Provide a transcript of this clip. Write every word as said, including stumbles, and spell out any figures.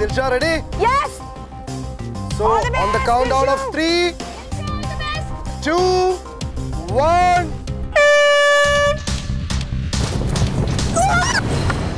Dilsha, ready? Yes. So, All the on the best, countdown Dilsha. of three, two, one.